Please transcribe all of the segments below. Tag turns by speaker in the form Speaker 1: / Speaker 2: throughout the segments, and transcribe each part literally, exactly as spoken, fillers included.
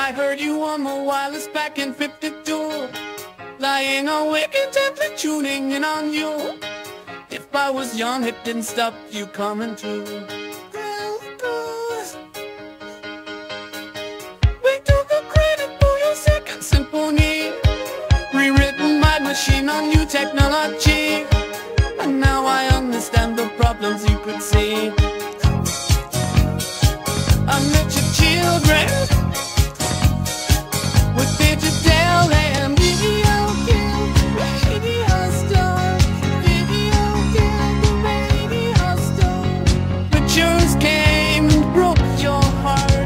Speaker 1: I heard you on the wireless back in fifty-two, lying awake intently tuning in on you. If I was young, it didn't stop you coming through. We took the credit for your second symphony, rewritten by machine on new technology. And now I understand the problems you could see. I met your children with digital and video game, radio star, video game, radio star. Pictures came and broke your heart,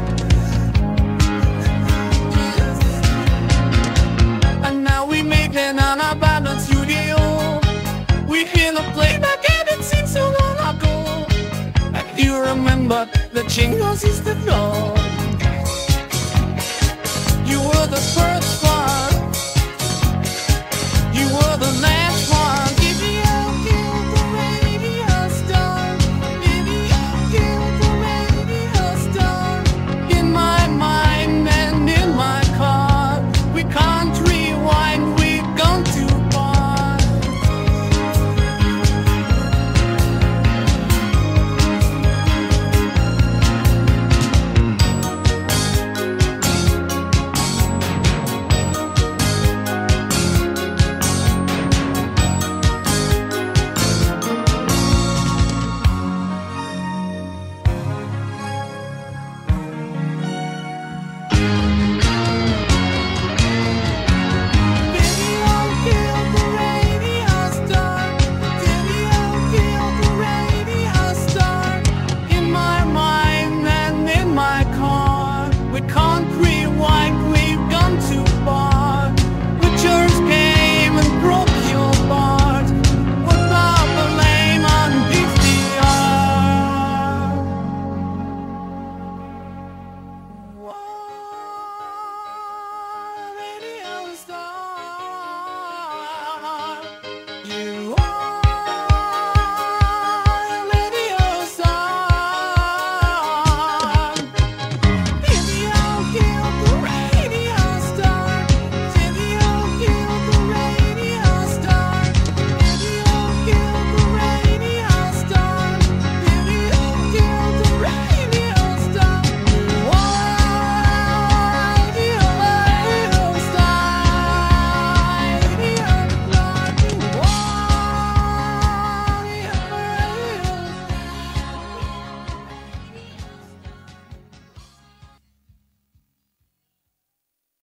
Speaker 1: and now we make it on our abandoned studio. We hear the playback and it seems so long ago. And you remember the jingles used to go. You were the first one